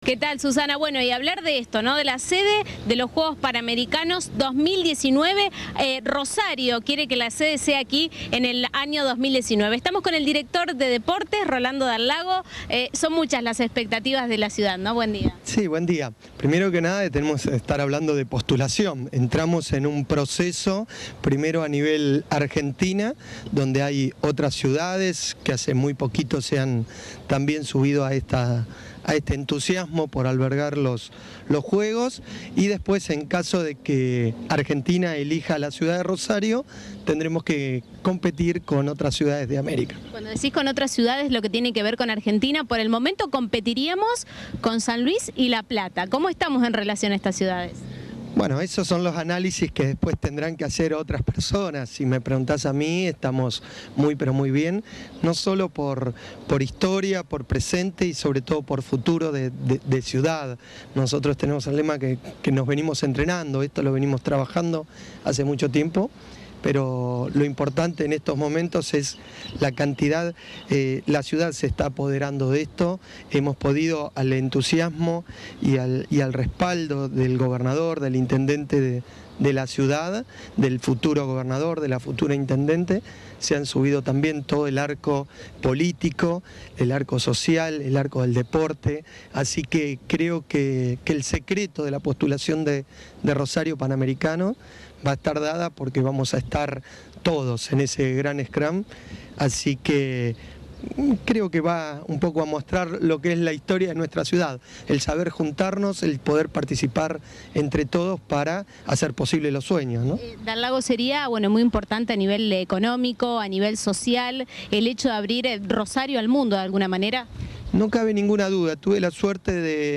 ¿Qué tal, Susana? Bueno, y hablar de esto, ¿no? De la sede de los Juegos Panamericanos 2019. Rosario quiere que la sede sea aquí en el año 2019. Estamos con el director de deportes, Rolando Dal Lago. Son muchas las expectativas de la ciudad, ¿no? Buen día. Sí, buen día. Primero que nada tenemos que estar hablando de postulación. Entramos en un proceso, primero a nivel Argentina, donde hay otras ciudades que hace muy poquito se han también subido a este entusiasmo por albergar los Juegos, y después, en caso de que Argentina elija la ciudad de Rosario, tendremos que competir con otras ciudades de América. Cuando decís con otras ciudades, lo que tiene que ver con Argentina, por el momento competiríamos con San Luis y La Plata. ¿Cómo estamos en relación a estas ciudades? Bueno, esos son los análisis que después tendrán que hacer otras personas. Si me preguntás a mí, estamos muy pero muy bien, no solo por historia, por presente y sobre todo por futuro de ciudad. Nosotros tenemos el lema que nos venimos entrenando, esto lo venimos trabajando hace mucho tiempo, pero lo importante en estos momentos es la cantidad. La ciudad se está apoderando de esto, hemos podido, al entusiasmo y al respaldo del gobernador, del intendente de la ciudad, del futuro gobernador, de la futura intendente, se han subido también todo el arco político, el arco social, el arco del deporte, así que creo que el secreto de la postulación de Rosario Panamericano va a estar dada porque vamos a estar todos en ese gran scrum, así que creo que va un poco a mostrar lo que es la historia de nuestra ciudad, el saber juntarnos, el poder participar entre todos para hacer posible los sueños, ¿no? Dal Lago, sería muy importante a nivel económico, a nivel social, el hecho de abrir Rosario al mundo de alguna manera. No cabe ninguna duda, tuve la suerte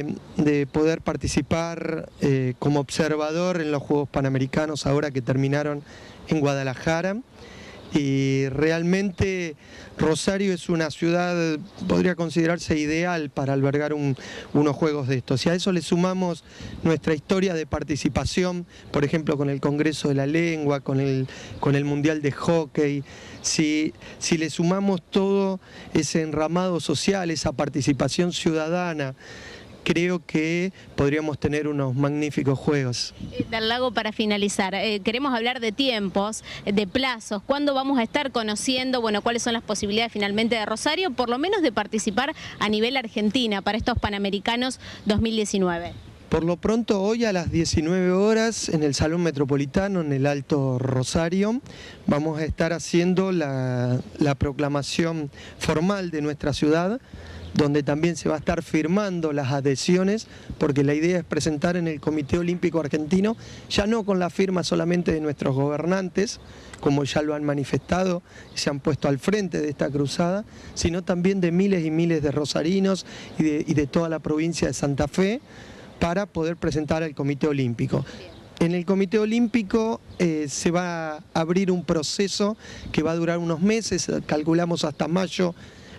de poder participar como observador en los Juegos Panamericanos ahora que terminaron en Guadalajara, y realmente Rosario es una ciudad, podría considerarse ideal para albergar unos juegos de estos. Si a eso le sumamos nuestra historia de participación, por ejemplo con el Congreso de la Lengua, con el Mundial de Hockey, si le sumamos todo ese enramado social, esa participación ciudadana, creo que podríamos tener unos magníficos juegos. Dal Lago, para finalizar, queremos hablar de tiempos, de plazos. ¿Cuándo vamos a estar conociendo, cuáles son las posibilidades finalmente de Rosario, por lo menos de participar a nivel Argentina para estos Panamericanos 2019? Por lo pronto, hoy a las 19 horas en el Salón Metropolitano, en el Alto Rosario, vamos a estar haciendo la proclamación formal de nuestra ciudad, donde también se va a estar firmando las adhesiones, porque la idea es presentar en el Comité Olímpico Argentino, ya no con la firma solamente de nuestros gobernantes, como ya lo han manifestado y se han puesto al frente de esta cruzada, sino también de miles y miles de rosarinos y de toda la provincia de Santa Fe, para poder presentar al Comité Olímpico. En el Comité Olímpico se va a abrir un proceso que va a durar unos meses, calculamos hasta mayo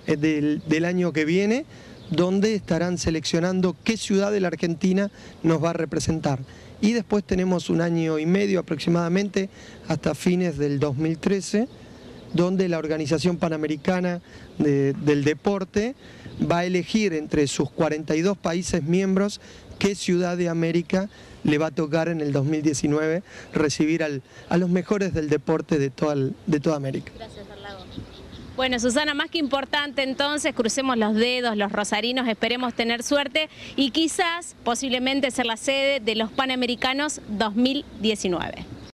del año que viene, donde estarán seleccionando qué ciudad de la Argentina nos va a representar. Y después tenemos un año y medio aproximadamente, hasta fines del 2013, donde la Organización Panamericana del Deporte va a elegir entre sus 42 países miembros qué ciudad de América le va a tocar en el 2019 recibir a los mejores del deporte de toda América. Gracias, Dal Lago. Bueno, Susana, más que importante entonces, crucemos los dedos, los rosarinos, esperemos tener suerte y quizás, posiblemente, ser la sede de los Panamericanos 2019.